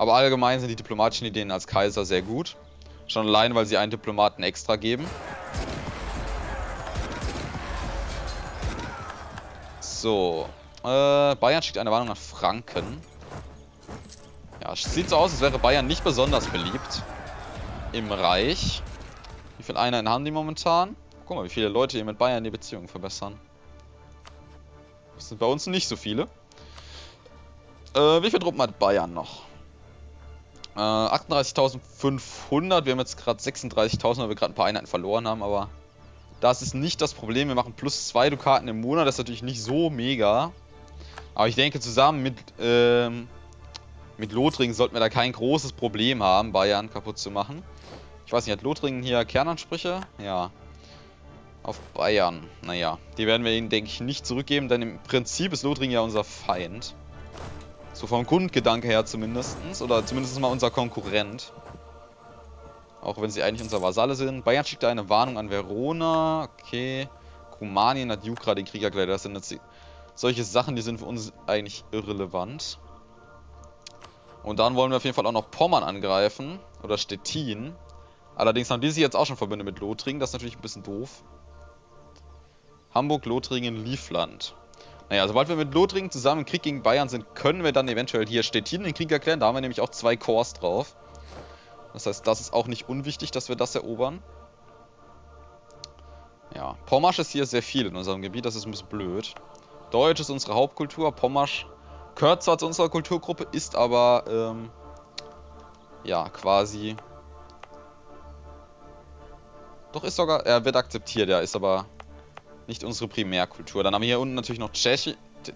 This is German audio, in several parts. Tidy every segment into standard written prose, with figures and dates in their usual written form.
Aber allgemein sind die diplomatischen Ideen als Kaiser sehr gut. Schon allein, weil sie einen Diplomaten extra geben. So. Bayern schickt eine Warnung an Franken. Ja, sieht so aus, als wäre Bayern nicht besonders beliebt im Reich. Wie viele Einheiten haben die momentan? Guck mal, wie viele Leute hier mit Bayern die Beziehungen verbessern. Das sind bei uns nicht so viele. Wie viele Truppen hat Bayern noch? 38.500. Wir haben jetzt gerade 36.000, weil wir gerade ein paar Einheiten verloren haben, aber das ist nicht das Problem. Wir machen plus 2 Dukaten im Monat. Das ist natürlich nicht so mega. Aber ich denke, zusammen mit Lothringen sollten wir da kein großes Problem haben, Bayern kaputt zu machen. Ich weiß nicht, hat Lothringen hier Kernansprüche? Ja. Auf Bayern. Naja, die werden wir ihnen, denke ich, nicht zurückgeben, denn im Prinzip ist Lothringen ja unser Feind. So vom Grundgedanke her zumindest. Oder zumindest mal unser Konkurrent. Auch wenn sie eigentlich unser Vasalle sind. Bayern schickt eine Warnung an Verona. Okay. Kumanien hat Jukra den Krieg erklärt. Das sind jetzt solche Sachen, die sind für uns eigentlich irrelevant. Und dann wollen wir auf jeden Fall auch noch Pommern angreifen. Oder Stettin. Allerdings haben die sich jetzt auch schon verbündet mit Lothringen. Das ist natürlich ein bisschen doof. Hamburg, Lothringen, Livland. Naja, sobald wir mit Lothringen zusammen im Krieg gegen Bayern sind, können wir dann eventuell hier Stettin den Krieg erklären. Da haben wir nämlich auch 2 Korps drauf. Das heißt, das ist auch nicht unwichtig, dass wir das erobern. Ja, Pommersch ist hier sehr viel in unserem Gebiet. Das ist ein bisschen blöd. Deutsch ist unsere Hauptkultur. Pommersch gehört zwar zu unserer Kulturgruppe, ist aber, ja, quasi... Doch, ist sogar... Er wird akzeptiert, ja, ist aber... nicht unsere Primärkultur. Dann haben wir hier unten natürlich noch Tschechisch.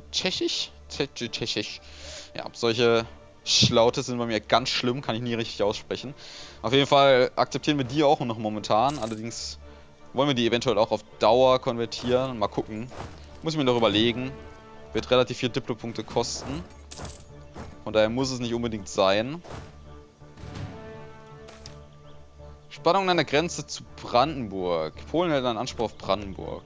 Ja, solche Schlaute sind bei mir ganz schlimm, kann ich nie richtig aussprechen. Auf jeden Fall akzeptieren wir die auch noch momentan. Allerdings wollen wir die eventuell auch auf Dauer konvertieren. Mal gucken. Muss ich mir noch überlegen. Wird relativ viel Diplopunkte kosten. Von daher muss es nicht unbedingt sein. Spannungen an der Grenze zu Brandenburg. Polen hält einen Anspruch auf Brandenburg.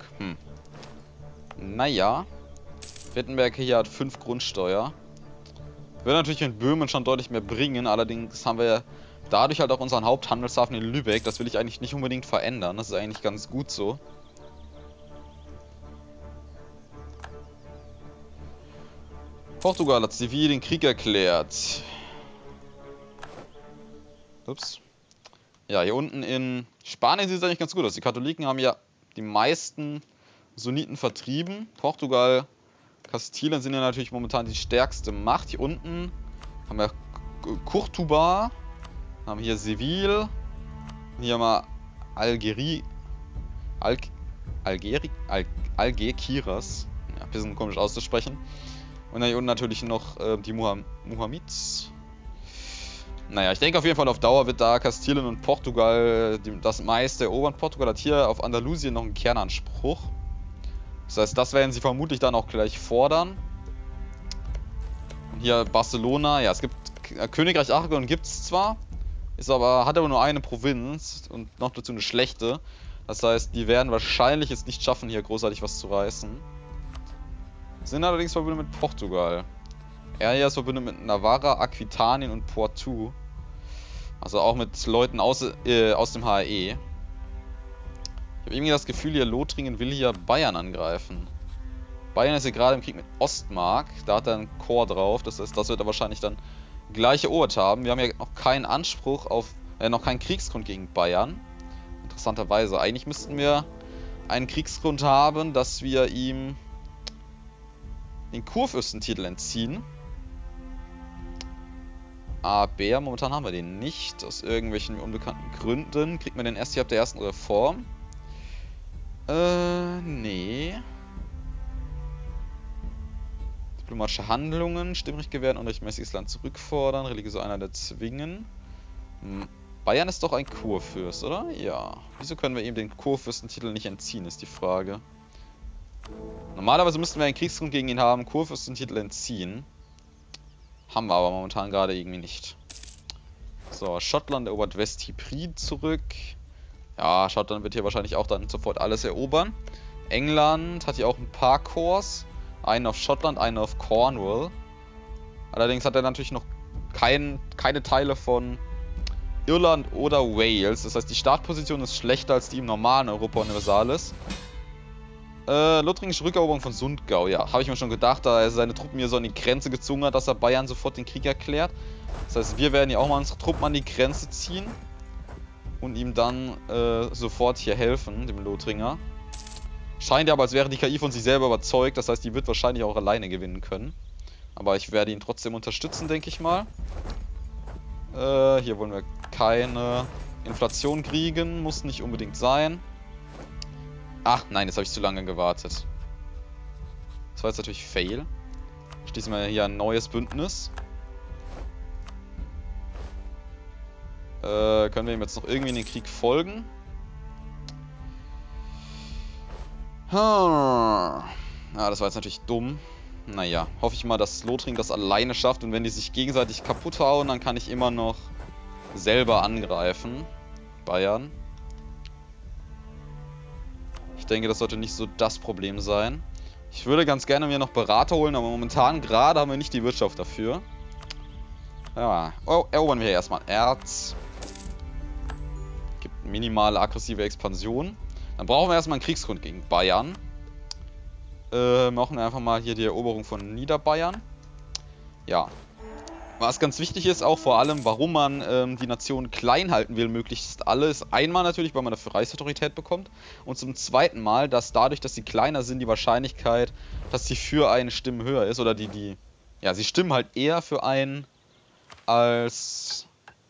Naja. Wittenberg hier hat 5 Grundsteuer. Würde natürlich in Böhmen schon deutlich mehr bringen. Allerdings haben wir dadurch halt auch unseren Haupthandelshafen in Lübeck. Das will ich eigentlich nicht unbedingt verändern. Das ist eigentlich ganz gut so. Portugal hat zivil den Krieg erklärt. Ups. Ja, hier unten in Spanien sieht es eigentlich ganz gut aus. Die Katholiken haben ja die meisten Sunniten vertrieben. Portugal, Kastilien sind ja natürlich momentan die stärkste Macht. Hier unten haben wir Kurtuba, haben hier Seville, hier haben wir Algeciras. Ja, ein bisschen komisch auszusprechen. Und dann hier unten natürlich noch die Mohammeds. Naja, ich denke auf jeden Fall auf Dauer wird da Kastilien und Portugal das meiste erobern. Portugal hat hier auf Andalusien noch einen Kernanspruch. Das heißt, das werden sie vermutlich dann auch gleich fordern. Und hier Barcelona, ja, es gibt Königreich Aragon gibt es zwar, hat aber nur eine Provinz und noch dazu eine schlechte. Das heißt, die werden wahrscheinlich es nicht schaffen, hier großartig was zu reißen. Sind allerdings verbündet mit Portugal. Er hier ist verbündet mit Navarra, Aquitanien und Poitou. Also auch mit Leuten aus dem HE. Ich habe irgendwie das Gefühl, hier Lothringen will hier Bayern angreifen. Bayern ist hier gerade im Krieg mit Ostmark. Da hat er einen Korps drauf. Das heißt, das wird er wahrscheinlich dann gleich erobert haben. Wir haben ja noch keinen Anspruch auf, noch keinen Kriegsgrund gegen Bayern. Interessanterweise. Eigentlich müssten wir einen Kriegsgrund haben, dass wir ihm den Kurfürstentitel entziehen. Aber momentan haben wir den nicht. Aus irgendwelchen unbekannten Gründen. Kriegt man den erst hier ab der ersten Reform? Nee. Diplomatische Handlungen, Stimmrecht gewähren, unrechtmäßiges Land zurückfordern, religiöse Einheit erzwingen. Bayern ist doch ein Kurfürst, oder? Ja. Wieso können wir ihm den Kurfürstentitel nicht entziehen, ist die Frage. Normalerweise müssten wir einen Kriegsgrund gegen ihn haben, Kurfürstentitel entziehen. Haben wir aber momentan gerade irgendwie nicht. So, Schottland erobert West-Hyprid zurück. Ja, Schottland wird hier wahrscheinlich auch dann sofort alles erobern. England hat hier auch ein paar Korps. Einen auf Schottland, einen auf Cornwall. Allerdings hat er natürlich noch keine Teile von Irland oder Wales. Das heißt, die Startposition ist schlechter als die im normalen Europa Universalis. Lothringische Rückeroberung von Sundgau, ja, habe ich mir schon gedacht, da er seine Truppen hier so an die Grenze gezwungen hat, dass er Bayern sofort den Krieg erklärt. Das heißt, wir werden ja auch mal unsere Truppen an die Grenze ziehen und ihm dann sofort hier helfen, dem Lothringer. Scheint ja aber, als wäre die KI von sich selber überzeugt, das heißt, die wird wahrscheinlich auch alleine gewinnen können. Aber ich werde ihn trotzdem unterstützen, denke ich mal. Hier wollen wir keine Inflation kriegen, muss nicht unbedingt sein. Ach nein, jetzt habe ich zu lange gewartet. Das war jetzt natürlich Fail. Schließen wir hier ein neues Bündnis. Können wir ihm jetzt noch irgendwie in den Krieg folgen? Ja, das war jetzt natürlich dumm. Naja, hoffe ich mal, dass Lothringen das alleine schafft. Und wenn die sich gegenseitig kaputt hauen, dann kann ich immer noch selber angreifen. Bayern. Ich denke, das sollte nicht so das Problem sein. Ich würde ganz gerne mir noch Berater holen, aber momentan gerade haben wir nicht die Wirtschaft dafür. Ja, erobern wir hier erstmal Erz. Gibt minimale aggressive Expansion. Dann brauchen wir erstmal einen Kriegsgrund gegen Bayern. Machen wir einfach mal hier die Eroberung von Niederbayern. Ja. Was ganz wichtig ist, auch vor allem, warum man die Nation klein halten will, möglichst alle, ist einmal natürlich, weil man dafür Reichsautorität bekommt. Und zum zweiten Mal, dass dadurch, dass sie kleiner sind, die Wahrscheinlichkeit, dass sie für einen stimmen höher ist. Oder ja, sie stimmen halt eher für einen, als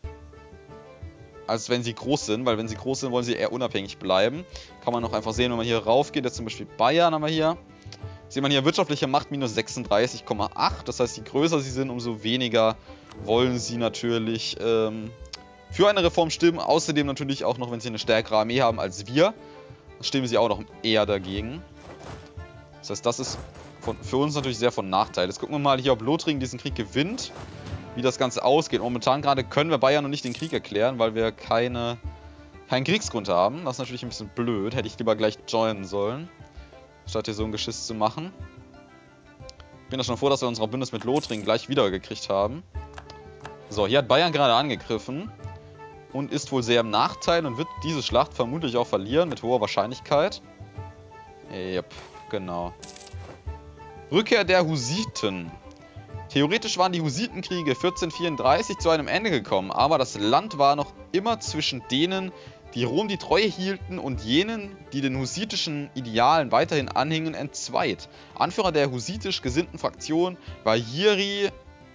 wenn sie groß sind. Weil wenn sie groß sind, wollen sie eher unabhängig bleiben. Kann man auch einfach sehen, wenn man hier rauf geht. Jetzt zum Beispiel Bayern haben wir hier. Sieht man hier wirtschaftliche Macht minus 36,8. Das heißt, je größer sie sind, umso weniger wollen sie natürlich für eine Reform stimmen. Außerdem natürlich auch noch, wenn sie eine stärkere Armee haben als wir, stimmen sie auch noch eher dagegen. Das heißt, das ist für uns natürlich sehr von Nachteil. Jetzt gucken wir mal hier, ob Lothringen diesen Krieg gewinnt, wie das Ganze ausgeht. Momentan gerade können wir Bayern noch nicht den Krieg erklären, weil wir keinen Kriegsgrund haben. Das ist natürlich ein bisschen blöd. Hätte ich lieber gleich joinen sollen, statt hier so ein Geschiss zu machen. Ich bin da schon froh, dass wir unser Bündnis mit Lothringen gleich wieder gekriegt haben. So, hier hat Bayern gerade angegriffen und ist wohl sehr im Nachteil und wird diese Schlacht vermutlich auch verlieren, mit hoher Wahrscheinlichkeit. Yep, genau. Rückkehr der Hussiten. Theoretisch waren die Hussitenkriege 1434 zu einem Ende gekommen, aber das Land war noch immer zwischen denen, die Rom die Treue hielten, und jenen, die den hussitischen Idealen weiterhin anhingen, entzweit. Anführer der hussitisch gesinnten Fraktion war Jiří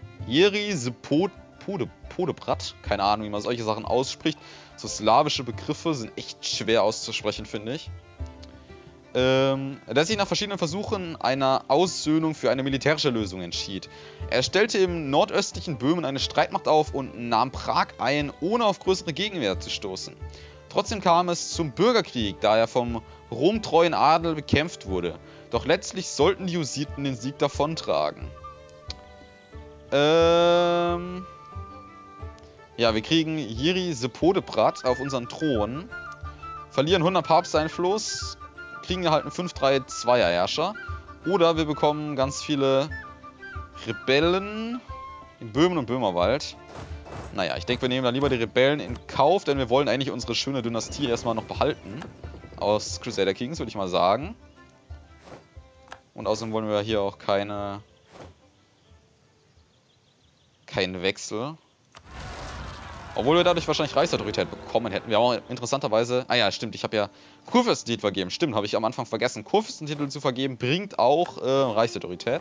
Podebrat. Keine Ahnung, wie man solche Sachen ausspricht. So slawische Begriffe sind echt schwer auszusprechen, finde ich. Der sich nach verschiedenen Versuchen einer Aussöhnung für eine militärische Lösung entschied. Er stellte im nordöstlichen Böhmen eine Streitmacht auf und nahm Prag ein, ohne auf größere Gegenwehr zu stoßen. Trotzdem kam es zum Bürgerkrieg, da er vom romtreuen Adel bekämpft wurde. Doch letztlich sollten die Hussiten den Sieg davontragen. Ja, wir kriegen Jiří Podebrat auf unseren Thron. Verlieren 100 Papsteinfluss. Kriegen halt einen 5-3-2er Herrscher. Oder wir bekommen ganz viele Rebellen in Böhmen und Böhmerwald. Naja, ich denke, wir nehmen da lieber die Rebellen in Kauf, denn wir wollen eigentlich unsere schöne Dynastie erstmal noch behalten. Aus Crusader Kings, würde ich mal sagen. Und außerdem wollen wir hier auch keinen Wechsel. Obwohl wir dadurch wahrscheinlich Reichsautorität bekommen hätten. Wir auch interessanterweise... Ah ja, stimmt, ich habe ja Kurfürstentitel vergeben. Stimmt, habe ich am Anfang vergessen. Kurfürstentitel zu vergeben bringt auch Reichsautorität.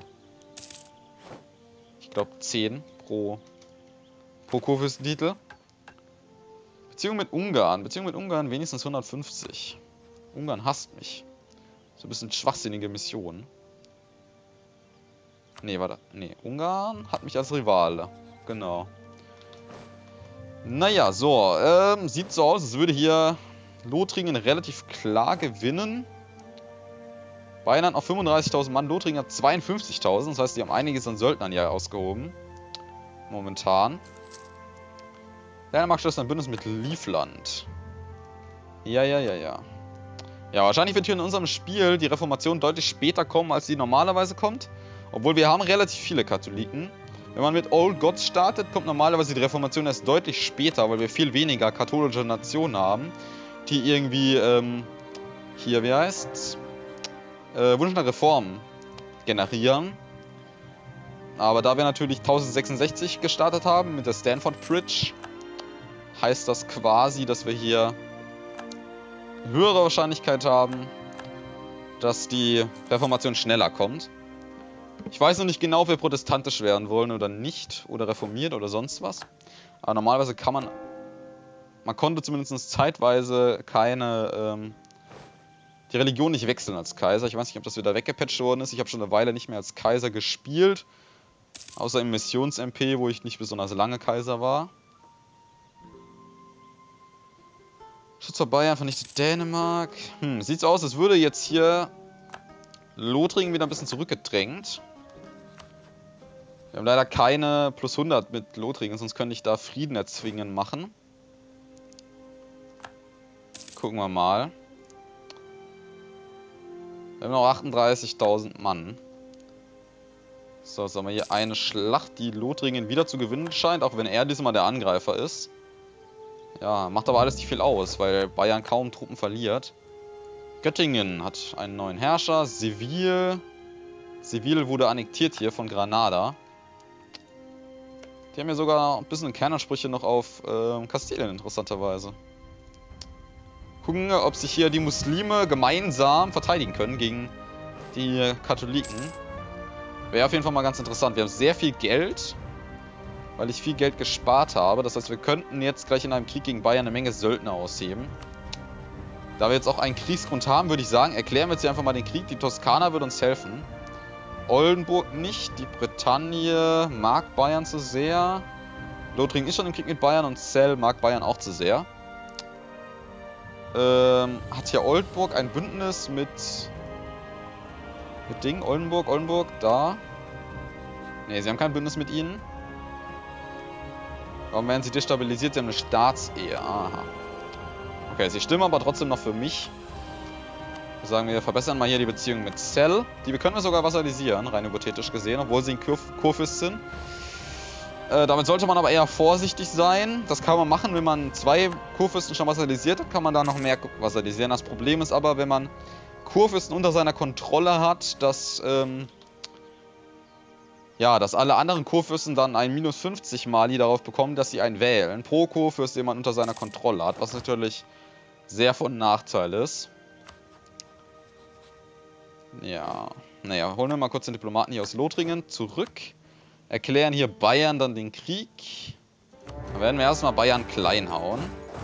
Ich glaube 10 pro Kurfürstentitel. Beziehung mit Ungarn. Beziehung mit Ungarn wenigstens 150. Ungarn hasst mich. So ein bisschen schwachsinnige Mission. Nee, warte. Nee, Ungarn hat mich als Rivale. Genau. Naja, so. Sieht so aus, als würde hier Lothringen relativ klar gewinnen. Bayern hat noch 35.000 Mann, Lothringen hat 52.000. Das heißt, die haben einiges an Söldnern hier ausgehoben. Momentan. Dänemark schließt ein Bündnis mit Livland. Ja. Ja, wahrscheinlich wird hier in unserem Spiel die Reformation deutlich später kommen, als sie normalerweise kommt. Obwohl wir haben relativ viele Katholiken. Wenn man mit Old Gods startet, kommt normalerweise die Reformation erst deutlich später, weil wir viel weniger katholische Nationen haben, die irgendwie, hier, wie heißt's? Wunsch nach Reformen generieren. Aber da wir natürlich 1066 gestartet haben mit der Stanford Bridge, heißt das quasi, dass wir hier höhere Wahrscheinlichkeit haben, dass die Reformation schneller kommt. Ich weiß noch nicht genau, ob wir protestantisch werden wollen oder nicht, oder reformiert oder sonst was. Aber normalerweise kann man konnte zumindest zeitweise die Religion nicht wechseln als Kaiser. Ich weiß nicht, ob das wieder weggepatcht worden ist. Ich habe schon eine Weile nicht mehr als Kaiser gespielt. Außer im Missions-MP, wo ich nicht besonders lange Kaiser war. Schutz vor Bayern, vernichtet Dänemark. Sieht so aus, als würde jetzt hier Lothringen wieder ein bisschen zurückgedrängt. Wir haben leider keine plus 100 mit Lothringen, sonst könnte ich da Frieden erzwingen machen. Gucken wir mal. Wir haben noch 38.000 Mann. So, jetzt haben wir hier eine Schlacht, die Lothringen wieder zu gewinnen scheint, auch wenn er diesmal der Angreifer ist. Ja, macht aber alles nicht viel aus, weil Bayern kaum Truppen verliert. Göttingen hat einen neuen Herrscher. Seville wurde annektiert hier von Granada. Die haben ja sogar ein bisschen Kernansprüche noch auf Kastilien, interessanterweise. Gucken, ob sich hier die Muslime gemeinsam verteidigen können gegen die Katholiken. Wäre auf jeden Fall mal ganz interessant. Wir haben sehr viel Geld, weil ich viel Geld gespart habe. Das heißt, wir könnten jetzt gleich in einem Krieg gegen Bayern eine Menge Söldner ausheben. Da wir jetzt auch einen Kriegsgrund haben, würde ich sagen, erklären wir jetzt hier einfach mal den Krieg. Die Toskana wird uns helfen. Oldenburg nicht. Die Bretagne mag Bayern zu sehr. Lothringen ist schon im Krieg mit Bayern und Celle mag Bayern auch zu sehr. Hat hier Oldenburg ein Bündnis mit Oldenburg, da. Ne, sie haben kein Bündnis mit ihnen. Warum werden sie destabilisiert? Sie haben eine Staatsehe. Aha. Okay, sie stimmen aber trotzdem noch für mich. Wir sagen, wir verbessern mal hier die Beziehung mit Celle. Die können wir sogar vassalisieren, rein hypothetisch gesehen, obwohl sie ein Kurfürst sind. Damit sollte man aber eher vorsichtig sein. Das kann man machen, wenn man 2 Kurfürsten schon vassalisiert hat, kann man da noch mehr vassalisieren. Das Problem ist aber, wenn man Kurfürsten unter seiner Kontrolle hat, dass alle anderen Kurfürsten dann ein minus 50 Mali darauf bekommen, dass sie einen wählen. Pro Kurfürst, den man unter seiner Kontrolle hat, was natürlich sehr von Nachteil ist. Ja, naja, holen wir mal kurz den Diplomaten hier aus Lothringen zurück. Erklären hier Bayern dann den Krieg. Dann werden wir erstmal Bayern klein hauen.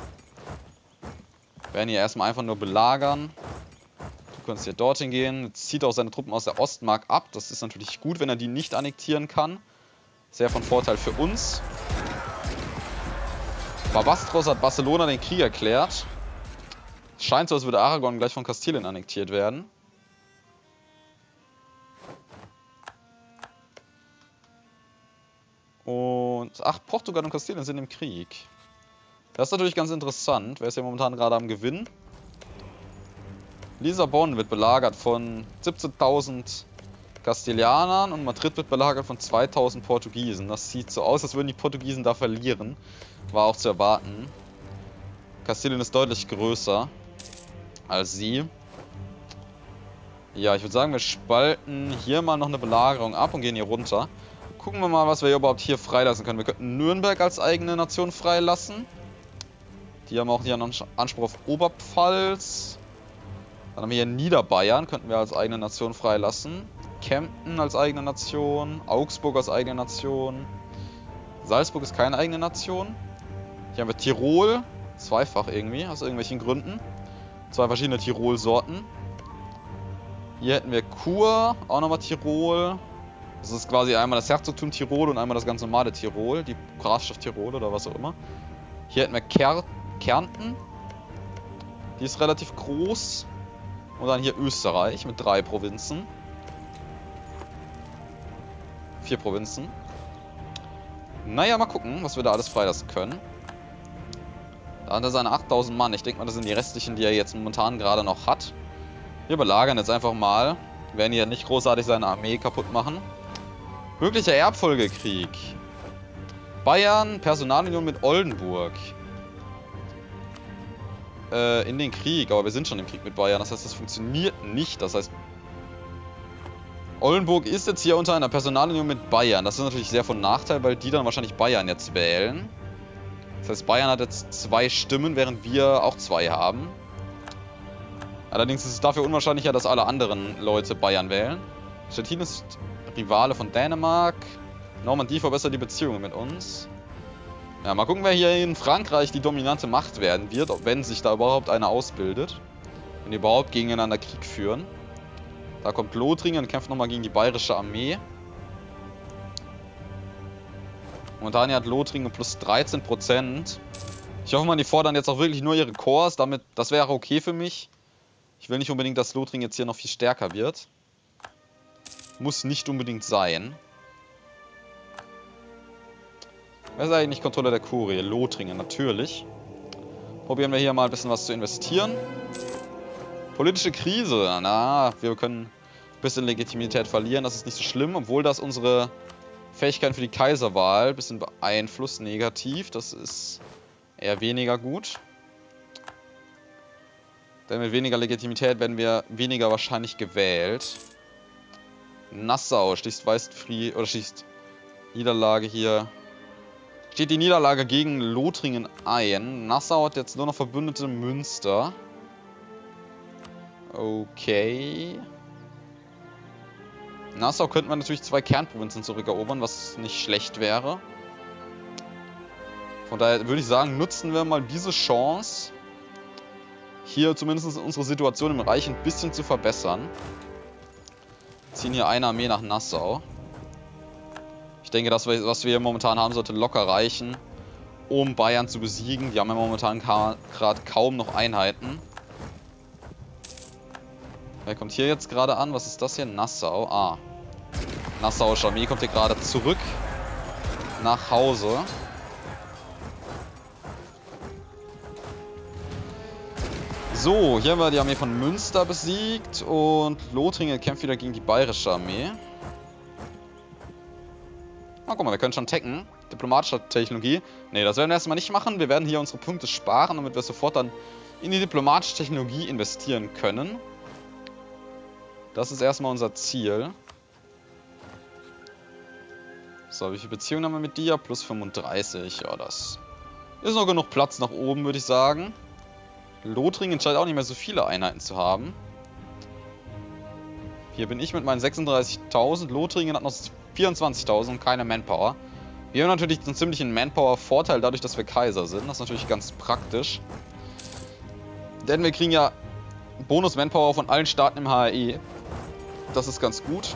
Werden hier erstmal einfach nur belagern. Du kannst hier dorthin gehen. Jetzt zieht er auch seine Truppen aus der Ostmark ab. Das ist natürlich gut, wenn er die nicht annektieren kann. Sehr von Vorteil für uns. Barbastros hat Barcelona den Krieg erklärt. Es scheint so, als würde Aragon gleich von Kastilien annektiert werden. Und, ach, Portugal und Kastilien sind im Krieg. Das ist natürlich ganz interessant. Wer ist ja momentan gerade am Gewinn? Lissabon wird belagert von 17.000 Kastilianern und Madrid wird belagert von 2.000 Portugiesen. Das sieht so aus, als würden die Portugiesen da verlieren. War auch zu erwarten. Kastilien ist deutlich größer als sie. Ja, ich würde sagen, wir spalten hier mal noch eine Belagerung ab und gehen hier runter. Gucken wir mal, was wir hier überhaupt hier freilassen können. Wir könnten Nürnberg als eigene Nation freilassen. Die haben auch hier einen Anspruch auf Oberpfalz. Dann haben wir hier Niederbayern, könnten wir als eigene Nation freilassen. Kempten als eigene Nation. Augsburg als eigene Nation. Salzburg ist keine eigene Nation. Hier haben wir Tirol. Zweifach irgendwie, aus irgendwelchen Gründen. 2 verschiedene Tirol-Sorten. Hier hätten wir Chur, auch nochmal Tirol. Das ist quasi einmal das Herzogtum Tirol und einmal das ganz normale Tirol, die Grafschaft Tirol oder was auch immer. Hier hätten wir Kärnten. Die ist relativ groß. Und dann hier Österreich mit 3 Provinzen. 4 Provinzen. Naja, mal gucken, was wir da alles freilassen können. Da hat er seine 8000 Mann. Ich denke mal, das sind die restlichen, die er jetzt momentan gerade noch hat. Wir belagern jetzt einfach mal. Wir werden hier nicht großartig seine Armee kaputt machen. Möglicher Erbfolgekrieg. Bayern, Personalunion mit Oldenburg. In den Krieg, aber wir sind schon im Krieg mit Bayern, das heißt, das funktioniert nicht. Das heißt, Oldenburg ist jetzt hier unter einer Personalunion mit Bayern. Das ist natürlich sehr von Nachteil, weil die dann wahrscheinlich Bayern jetzt wählen. Das heißt, Bayern hat jetzt 2 Stimmen, während wir auch 2 haben. Allerdings ist es dafür unwahrscheinlicher, dass alle anderen Leute Bayern wählen. Stettin ist Rivale von Dänemark. Normandie verbessert die Beziehungen mit uns. Ja, mal gucken, wer hier in Frankreich die dominante Macht werden wird, wenn sich da überhaupt einer ausbildet. Wenn die überhaupt gegeneinander Krieg führen. Da kommt Lothringen und kämpft nochmal gegen die bayerische Armee. Momentan hat Lothringen plus 13%. Ich hoffe mal, die fordern jetzt auch wirklich nur ihre Korps. Das wäre okay für mich. Ich will nicht unbedingt, dass Lothringen jetzt hier noch viel stärker wird. Muss nicht unbedingt sein. Wer ist eigentlich Kontrolle der Kurie? Lothringen, natürlich. Probieren wir hier mal ein bisschen was zu investieren. Politische Krise. Na, wir können ein bisschen Legitimität verlieren. Das ist nicht so schlimm, obwohl das unsere Fähigkeiten für die Kaiserwahl ein bisschen beeinflusst, negativ. Das ist eher weniger gut. Denn mit weniger Legitimität werden wir weniger wahrscheinlich gewählt. Nassau schließt Weißfried oder schließt Niederlage hier. Steht die Niederlage gegen Lothringen ein. Nassau hat jetzt nur noch verbündete Münster. Okay. Nassau könnte man natürlich 2 Kernprovinzen zurückerobern, was nicht schlecht wäre. Von daher würde ich sagen, nutzen wir mal diese Chance, hier zumindest unsere Situation im Reich ein bisschen zu verbessern. Ziehen hier eine Armee nach Nassau. Ich denke, das, was wir momentan haben, sollte locker reichen, um Bayern zu besiegen. Die haben ja momentan gerade kaum noch Einheiten. Wer kommt hier jetzt gerade an? Was ist das hier? Nassau. Ah. Nassauische Armee kommt hier gerade zurück nach Hause. So, hier haben wir die Armee von Münster besiegt und Lothringen kämpft wieder gegen die bayerische Armee. Oh, guck mal, wir können schon tacken. Diplomatische Technologie. Ne, das werden wir erstmal nicht machen. Wir werden hier unsere Punkte sparen, damit wir sofort dann in die diplomatische Technologie investieren können. Das ist erstmal unser Ziel. So, wie viele Beziehungen haben wir mit dir? Plus 35. Ja, das ist noch genug Platz nach oben, würde ich sagen. Lothringen scheint auch nicht mehr so viele Einheiten zu haben. Hier bin ich mit meinen 36.000. Lothringen hat noch 24.000 und keine Manpower. Wir haben natürlich einen ziemlichen Manpower-Vorteil dadurch, dass wir Kaiser sind. Das ist natürlich ganz praktisch. Denn wir kriegen ja Bonus-Manpower von allen Staaten im HRE. Das ist ganz gut.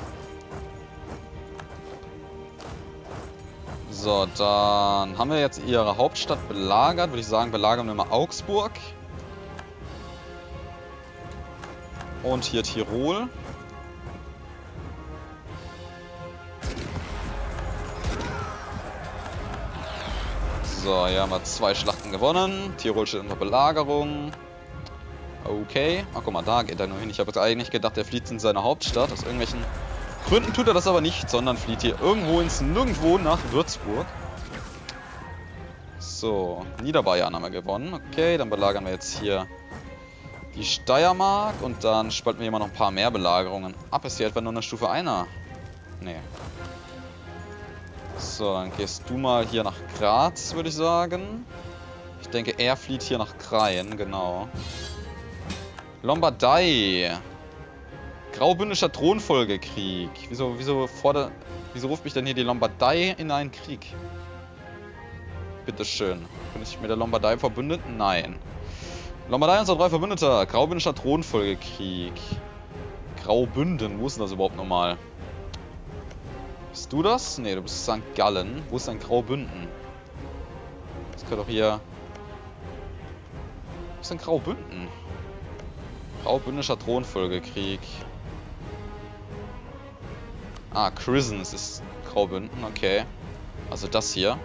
So, dann haben wir jetzt ihre Hauptstadt belagert. Würde ich sagen, belagern wir mal Augsburg. Und hier Tirol. So, hier haben wir 2 Schlachten gewonnen. Tirol steht unter Belagerung. Okay. Ach, guck mal, da geht er nur hin. Ich habe jetzt eigentlich gedacht, er flieht in seine Hauptstadt. Aus irgendwelchen Gründen tut er das aber nicht, sondern flieht hier irgendwo ins Nirgendwo nach Würzburg. So, Niederbayern haben wir gewonnen. Okay, dann belagern wir jetzt hier die Steiermark und dann spalten wir immer noch ein paar mehr Belagerungen ab. Ist hier etwa nur eine Stufe 1er? Nee. So, dann gehst du mal hier nach Graz, würde ich sagen. Ich denke, er flieht hier nach Kraien, genau. Lombardei. Graubündischer Thronfolgekrieg. Wieso ruft mich denn hier die Lombardei in einen Krieg? Bitteschön. Bin ich mit der Lombardei verbündet? Nein. Lombardei unser 3 Verbündeter. Graubündischer Thronfolgekrieg. Graubünden. Wo ist denn das überhaupt nochmal? Bist du das? Ne, du bist St. Gallen. Wo ist denn Graubünden? Das könnte doch hier... Wo ist denn Graubünden? Graubündischer Thronfolgekrieg. Ah, Crisens ist Graubünden, okay. Also das hier.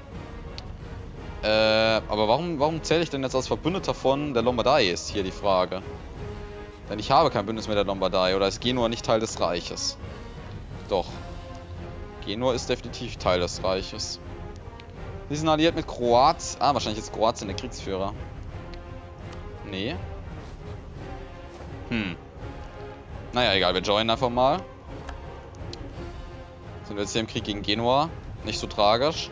Aber warum zähle ich denn jetzt als Verbündeter von der Lombardei, ist hier die Frage. Denn ich habe kein Bündnis mit der Lombardei, oder ist Genua nicht Teil des Reiches? Doch. Genua ist definitiv Teil des Reiches. Sie sind alliiert mit Kroatien. Ah, wahrscheinlich ist Kroatien der Kriegsführer. Nee. Naja, egal, wir joinen einfach mal. Sind wir jetzt hier im Krieg gegen Genua. Nicht so tragisch.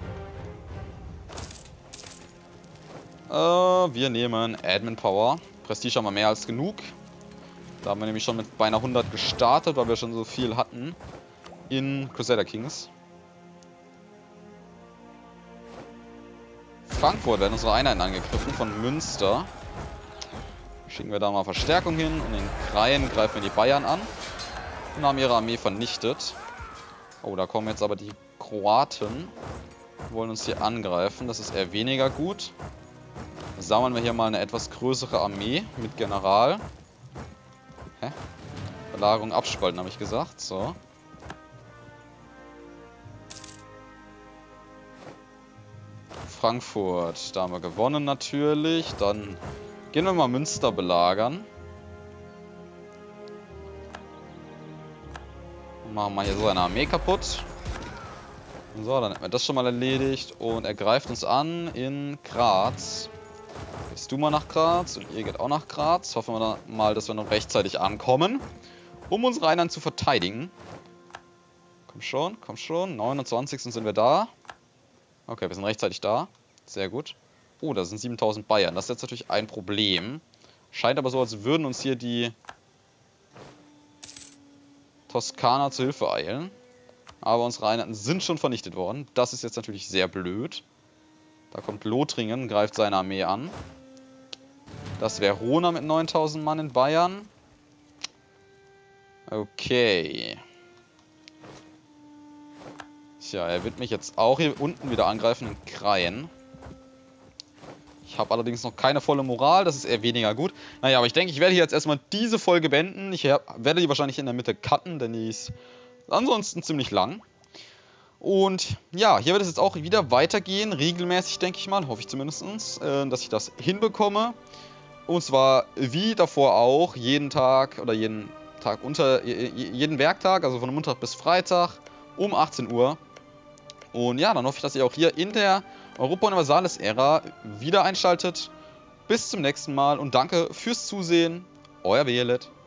Wir nehmen Admin Power. Prestige haben wir mehr als genug. Da haben wir nämlich schon mit beinahe 100 gestartet, weil wir schon so viel hatten in Crusader Kings. Frankfurt werden unsere Einheiten angegriffen von Münster. Schicken wir da mal Verstärkung hin und in Kraien greifen wir die Bayern an und haben ihre Armee vernichtet. Oh, da kommen jetzt aber die Kroaten. Wollen uns hier angreifen. Das ist eher weniger gut. Sammeln wir hier mal eine etwas größere Armee mit General. Hä? Belagerung abspalten, habe ich gesagt. So. Frankfurt. Da haben wir gewonnen natürlich. Dann gehen wir mal Münster belagern. Machen wir hier so eine Armee kaputt. So, dann hätten wir das schon mal erledigt. Und er greift uns an in Graz. Gehst du mal nach Graz und ihr geht auch nach Graz. Hoffen wir dann mal, dass wir noch rechtzeitig ankommen, um unsere Einheiten zu verteidigen. Komm schon, komm schon. 29. sind wir da. Okay, wir sind rechtzeitig da. Sehr gut. Oh, da sind 7000 Bayern. Das ist jetzt natürlich ein Problem. Scheint aber so, als würden uns hier die Toskaner zu Hilfe eilen. Aber unsere Einheiten sind schon vernichtet worden. Das ist jetzt natürlich sehr blöd. Da kommt Lothringen, greift seine Armee an. Das wäre Verona mit 9000 Mann in Bayern. Okay. Tja, er wird mich jetzt auch hier unten wieder angreifen in Kraien. Ich habe allerdings noch keine volle Moral, das ist eher weniger gut. Naja, aber ich denke, ich werde hier jetzt erstmal diese Folge beenden. Ich werde die wahrscheinlich in der Mitte cutten, denn die ist ansonsten ziemlich lang. Und ja, hier wird es jetzt auch wieder weitergehen, regelmäßig denke ich mal, hoffe ich zumindest, dass ich das hinbekomme. Und zwar wie davor auch, jeden Tag oder jeden Werktag, also von Montag bis Freitag um 18 Uhr. Und ja, dann hoffe ich, dass ihr auch hier in der Europa Universalis-Ära wieder einschaltet. Bis zum nächsten Mal und danke fürs Zusehen. Euer Violet.